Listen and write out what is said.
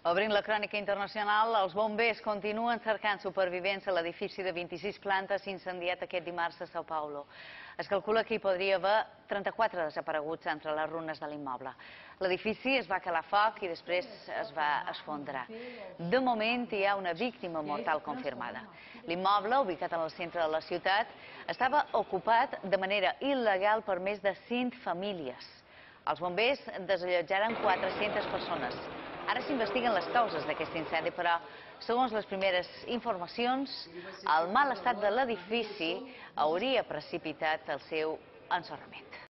Obrint la crònica internacional, els bombers continuen cercant supervivents a l'edifici de 26 plantes incendiat aquest dimarts a São Paulo. Es calcula que hi podria haver 34 desapareguts entre les runes de l'immoble. L'edifici es va calar foc i després es va esfondrar. De moment hi ha una víctima mortal confirmada. L'immoble, ubicat en el centre de la ciutat, estava ocupat de manera il·legal per més de 100 famílies. Els bombers desallotjaren 400 persones. Ara s'investiguen les causes d'aquest incendi, però, segons les primeres informacions, el mal estat de l'edifici hauria precipitat el seu ensorrament.